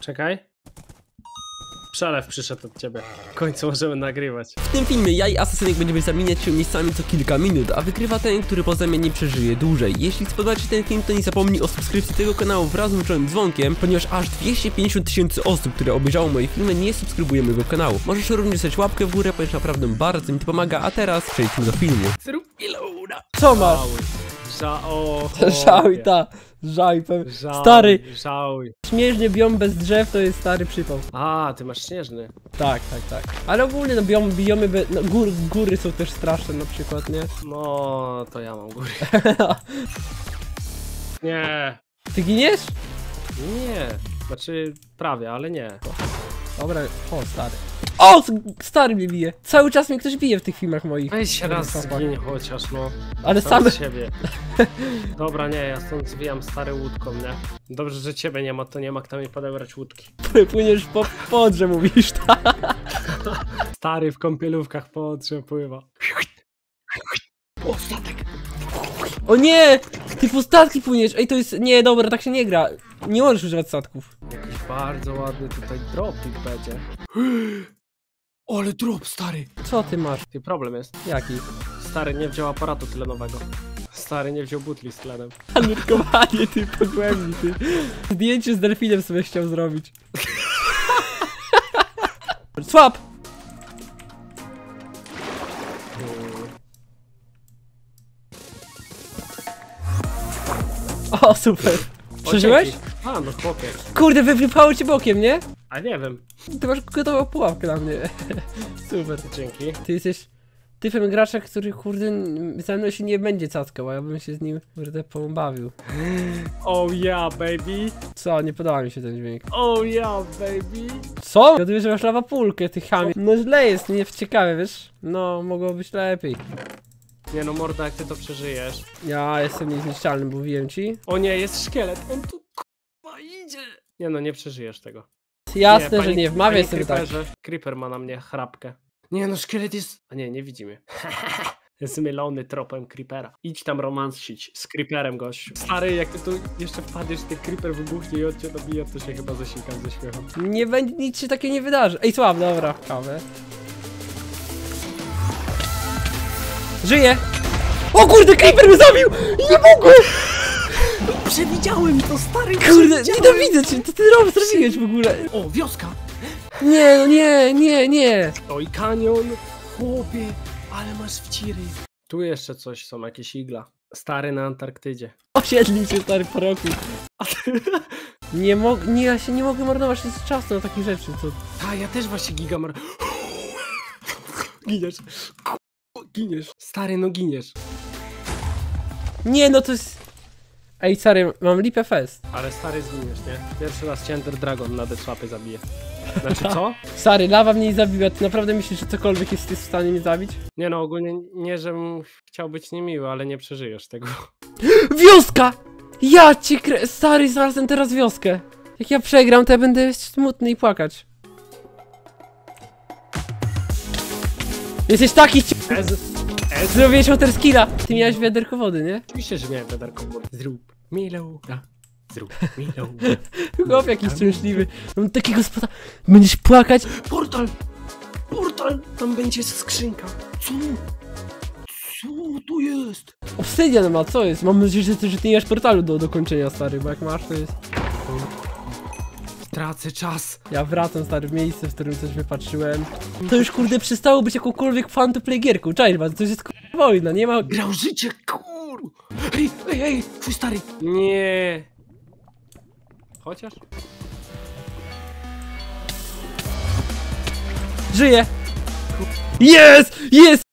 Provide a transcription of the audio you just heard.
Czekaj. Przelew przyszedł od ciebie. W końcu możemy nagrywać. W tym filmie ja i Asasynek będziemy zamieniać się miejscami co kilka minut, a wygrywa ten, który poza mnie nie przeżyje dłużej. Jeśli spodoba Ci ten film, to nie zapomnij o subskrypcji tego kanału wraz z włączonym dzwonkiem, ponieważ aż 250 000 osób, które obejrzało moje filmy, nie subskrybują mojego kanału. Możesz również dać łapkę w górę, ponieważ naprawdę bardzo mi to pomaga, a teraz przejdźmy do filmu. Zrób reloada. Co masz? Żałuj, ta. Żałuj, stary. Żałuj. Śnieżny biom bez drzew to jest stary przypał. A, ty masz śnieżny. Tak. Ale ogólnie no biomy bez... No, góry są też straszne na przykład, nie? No, to ja mam góry. Nie. Ty giniesz? Nie. Znaczy, prawie, ale nie. Dobra, o stary. O! Stary mnie bije. Cały czas mnie ktoś bije w tych filmach moich. Weź się raz zgiń chociaż, no. Ale Sam same... z siebie. Dobra, nie, ja stąd zwijam stary łódką, nie? Dobrze, że ciebie nie ma, to nie ma kto mi podebrać łódki. Płyniesz po podrze, mówisz, tak? Stary w kąpielówkach po Odrze pływa. O, statek! O nie! Ty po statki płyniesz! Ej, to jest... Nie, dobra, tak się nie gra. Nie możesz używać statków. Jakiś bardzo ładny tutaj dropik będzie. Ale drop, stary! Co ty masz? Ty, problem jest. Jaki? Stary nie wziął aparatu tlenowego. Stary nie wziął butli z tlenem. Nurkowanie, ty pogłębi, ty. Zdjęcie z delfinem sobie chciał zrobić. Swap! O, super. Przeżyłeś? A, no chłopie. Kurde, wypchało cię bokiem, nie? A nie wiem. Ty masz gotową pułapkę na mnie. Super. Dzięki. Ty jesteś typem gracza, który kurde ze mną się nie będzie cackał, a ja bym się z nim kurde pobawił. Oh yeah, baby. Co? Nie podoba mi się ten dźwięk. Oh yeah, baby. Co? Gaduję, że masz lawapulkę, ty chamie. No źle jest, nie ciekawe, wiesz? No, mogło być lepiej. Nie no, morda, jak ty to przeżyjesz. Ja jestem niezniszczalny, mówiłem ci. O nie, jest szkielet, on tu k***a idzie. Nie no, nie przeżyjesz tego. Jasne, że nie, wmawiaj sobie tak. Creeper ma na mnie chrapkę. Nie no, szkielet jest... A nie, nie widzi mnie. Zmylony tropem Creepera. Idź tam romansić z Creeperem, gościu. Stary, jak ty tu jeszcze wpadniesz, ten Creeper wybuchnie i on cię dobije, to się chyba zasikam ze śmiechu. Nie będzie, nic się takie nie wydarzy. Ej, słab, dobra, kawę. Żyję! O kurde, Creeper mnie zabił! Nie mogłem! Przewidziałem to, stary! Kurde, nienawidzę cię, co ty zrobiłeś w ogóle? O, wioska! Nie, no nie! Oj, kanion! Chłopie, ale masz wciry. Tu jeszcze coś, są jakieś igla. Stary na Antarktydzie. Osiedlił się stary po roku. Ja się nie mogę marnować czasu na takie rzeczy, co... A, ja też właśnie gigamar... Giniesz. Stary, no giniesz. Nie, no to jest... Ej, stary, mam lipę fest. Ale stary zginiesz, nie? Pierwszy raz cię Ender Dragon na deathłapy zabije. Znaczy co? Stary, lawa mnie nie zabiła. Ty naprawdę myślisz, że cokolwiek jest w stanie mnie zabić? Nie no, ogólnie nie, żebym chciał być niemiły, ale nie przeżyjesz tego. Wioska! Ja cię Stary, znalazłem teraz wioskę. Jak ja przegram, to ja będę smutny i płakać. Jesteś taki Zrobiłeś waterskilla. Ty miałeś wiaderko wody, nie? Oczywiście, że miałem wiaderko wody. Zrób mi loada. Zrób mi loada. Chłop jakiś szczęśliwy. Mam takiego spota. Będziesz płakać. Portal! Portal! Tam będzie skrzynka. Co? Co tu jest? Obsydian ma, co jest? Mam nadzieję, że ty nie masz portalu do dokończenia, stary, bo jak masz, to jest... Tracę czas. Ja wracam, stary, w miejsce, w którym coś wypatrzyłem. To już, kurde, przestało być jakąkolwiek fan-to-play gierką. Cześć, to jest wojna, nie ma... Grał życie, kur... Ej, twój stary. Nie. Chociaż? Żyje! Jest!